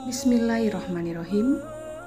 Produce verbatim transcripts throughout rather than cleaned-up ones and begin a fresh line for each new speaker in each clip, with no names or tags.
Bismillahirrahmanirrahim.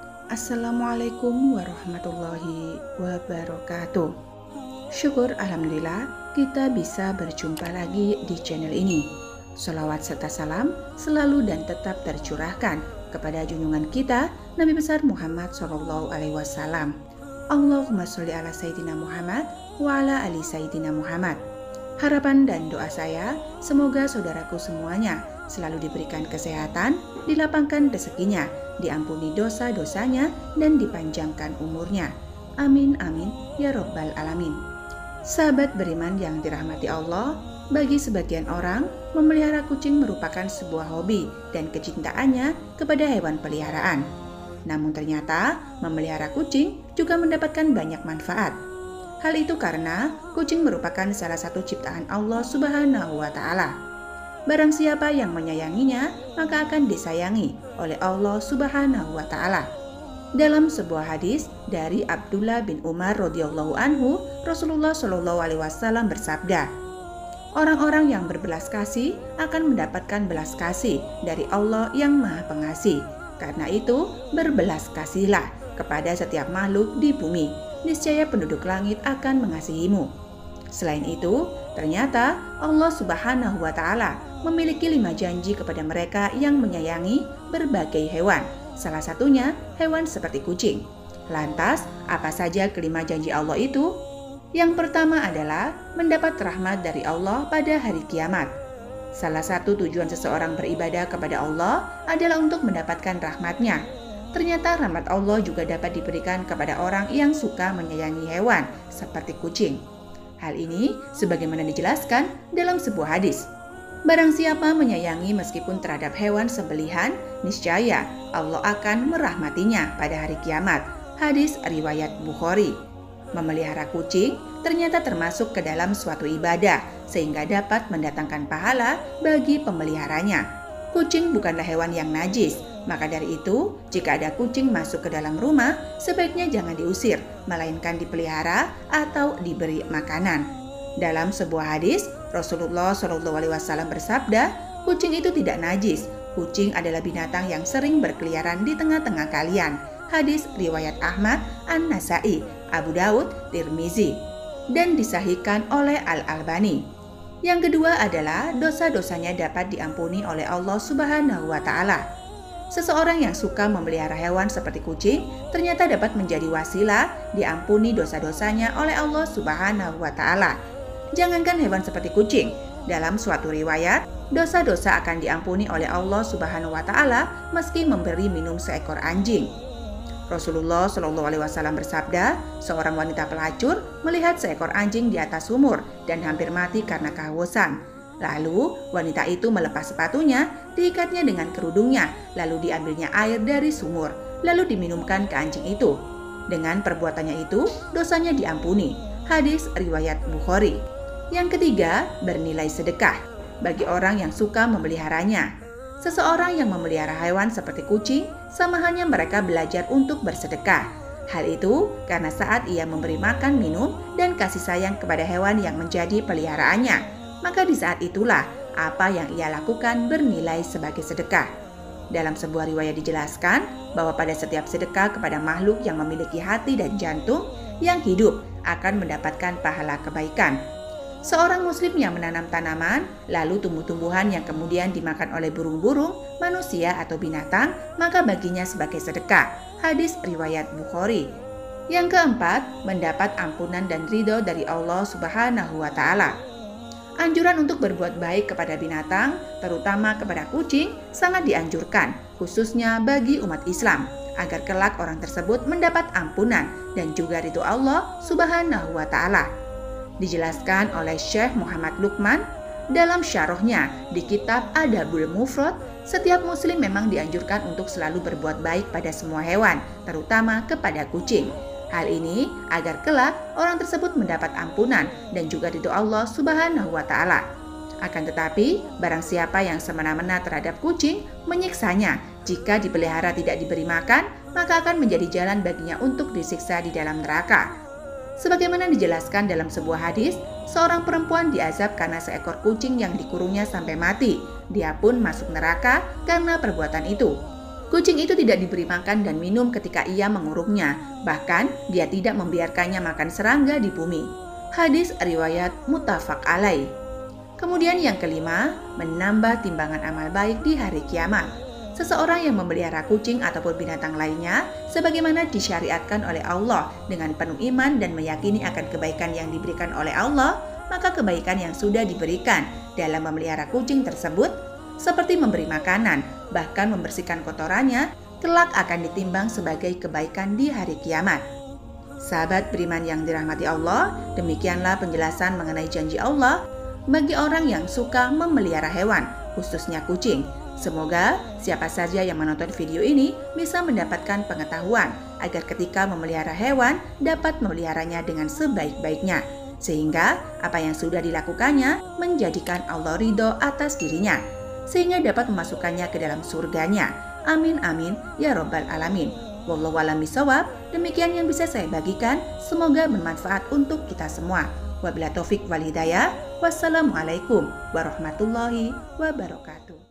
Assalamualaikum warahmatullahi wabarakatuh. Syukur Alhamdulillah kita bisa berjumpa lagi di channel ini. Sholawat serta salam selalu dan tetap tercurahkan kepada junjungan kita Nabi besar Muhammad shallallahu alaihi wasallam. Allahumma sholli ala Sayyidina Muhammad wa ala ali Sayyidina Muhammad. Harapan dan doa saya, semoga saudaraku semuanya selalu diberikan kesehatan, dilapangkan rezekinya, diampuni dosa-dosanya, dan dipanjangkan umurnya. Amin amin ya robbal alamin. Sahabat beriman yang dirahmati Allah, bagi sebagian orang, memelihara kucing merupakan sebuah hobi dan kecintaannya kepada hewan peliharaan. Namun ternyata, memelihara kucing juga mendapatkan banyak manfaat. Hal itu karena kucing merupakan salah satu ciptaan Allah Subhanahu wa Ta'ala. Barang siapa yang menyayanginya, maka akan disayangi oleh Allah Subhanahu wa Ta'ala. Dalam sebuah hadis dari Abdullah bin Umar radhiyallahu anhu, Rasulullah shallallahu alaihi wasallam bersabda, "Orang-orang yang berbelas kasih akan mendapatkan belas kasih dari Allah yang Maha Pengasih. Karena itu, berbelas kasihlah kepada setiap makhluk di bumi. Niscaya penduduk langit akan mengasihimu." Selain itu, ternyata Allah Subhanahu wa Ta'ala memiliki lima janji kepada mereka yang menyayangi berbagai hewan. Salah satunya hewan seperti kucing. Lantas, apa saja kelima janji Allah itu? Yang pertama adalah mendapat rahmat dari Allah pada hari kiamat. Salah satu tujuan seseorang beribadah kepada Allah adalah untuk mendapatkan rahmat-Nya. Ternyata rahmat Allah juga dapat diberikan kepada orang yang suka menyayangi hewan seperti kucing. Hal ini sebagaimana dijelaskan dalam sebuah hadis. Barang siapa menyayangi meskipun terhadap hewan sembelihan, niscaya Allah akan merahmatinya pada hari kiamat. Hadis riwayat Bukhari. Memelihara kucing ternyata termasuk ke dalam suatu ibadah, sehingga dapat mendatangkan pahala bagi pemeliharanya. Kucing bukanlah hewan yang najis, maka dari itu, jika ada kucing masuk ke dalam rumah, sebaiknya jangan diusir, melainkan dipelihara atau diberi makanan. Dalam sebuah hadis, Rasulullah shallallahu alaihi wasallam bersabda, "Kucing itu tidak najis. Kucing adalah binatang yang sering berkeliaran di tengah-tengah kalian." Hadis riwayat Ahmad, An-Nasai, Abu Daud, Tirmizi, dan disahihkan oleh Al-Albani. Yang kedua adalah dosa-dosanya dapat diampuni oleh Allah Subhanahu wa Ta'ala. Seseorang yang suka memelihara hewan seperti kucing ternyata dapat menjadi wasilah diampuni dosa-dosanya oleh Allah Subhanahu wa Ta'ala. Jangankan hewan seperti kucing, dalam suatu riwayat, dosa-dosa akan diampuni oleh Allah Subhanahu wa Ta'ala meski memberi minum seekor anjing. Rasulullah shallallahu alaihi wasallam bersabda, seorang wanita pelacur melihat seekor anjing di atas sumur dan hampir mati karena kehausan. Lalu wanita itu melepas sepatunya, diikatnya dengan kerudungnya, lalu diambilnya air dari sumur, lalu diminumkan ke anjing itu. Dengan perbuatannya itu, dosanya diampuni. Hadis riwayat Bukhari. Yang ketiga, bernilai sedekah bagi orang yang suka memeliharanya. Seseorang yang memelihara hewan seperti kucing, sama halnya mereka belajar untuk bersedekah. Hal itu karena saat ia memberi makan, minum, dan kasih sayang kepada hewan yang menjadi peliharaannya, maka di saat itulah apa yang ia lakukan bernilai sebagai sedekah. Dalam sebuah riwayat dijelaskan bahwa pada setiap sedekah kepada makhluk yang memiliki hati dan jantung yang hidup akan mendapatkan pahala kebaikan. Seorang muslim yang menanam tanaman, lalu tumbuh-tumbuhan yang kemudian dimakan oleh burung-burung, manusia atau binatang, maka baginya sebagai sedekah. Hadis riwayat Bukhari. Yang keempat, mendapat ampunan dan ridho dari Allah Subhanahu wa Ta'ala. Anjuran untuk berbuat baik kepada binatang, terutama kepada kucing, sangat dianjurkan, khususnya bagi umat Islam, agar kelak orang tersebut mendapat ampunan dan juga ridho Allah Subhanahu wa Ta'ala. Dijelaskan oleh Syekh Muhammad Luqman dalam syarahnya di kitab Adabul Mufrad, setiap muslim memang dianjurkan untuk selalu berbuat baik pada semua hewan, terutama kepada kucing. Hal ini agar kelak orang tersebut mendapat ampunan dan juga ridho Allah Subhanahu wa Ta'ala. Akan tetapi, barang siapa yang semena-mena terhadap kucing, menyiksanya jika dipelihara tidak diberi makan, maka akan menjadi jalan baginya untuk disiksa di dalam neraka. Sebagaimana dijelaskan dalam sebuah hadis, seorang perempuan diazab karena seekor kucing yang dikurungnya sampai mati. Dia pun masuk neraka karena perbuatan itu. Kucing itu tidak diberi makan dan minum ketika ia mengurungnya, bahkan dia tidak membiarkannya makan serangga di bumi. Hadis riwayat muttafaq alaih. Kemudian yang kelima, menambah timbangan amal baik di hari kiamat. Seseorang yang memelihara kucing ataupun binatang lainnya, sebagaimana disyariatkan oleh Allah dengan penuh iman dan meyakini akan kebaikan yang diberikan oleh Allah, maka kebaikan yang sudah diberikan dalam memelihara kucing tersebut, seperti memberi makanan, bahkan membersihkan kotorannya, kelak akan ditimbang sebagai kebaikan di hari kiamat. Sahabat beriman yang dirahmati Allah, demikianlah penjelasan mengenai janji Allah bagi orang yang suka memelihara hewan, khususnya kucing. Semoga siapa saja yang menonton video ini bisa mendapatkan pengetahuan agar ketika memelihara hewan dapat memeliharanya dengan sebaik-baiknya, sehingga apa yang sudah dilakukannya menjadikan Allah ridho atas dirinya, sehingga dapat memasukkannya ke dalam surganya. Amin amin ya robbal alamin. Wallahu a'lam bishawab. Demikian yang bisa saya bagikan, semoga bermanfaat untuk kita semua. Wabillahi taufik wal hidayah. Wassalamualaikum warahmatullahi wabarakatuh.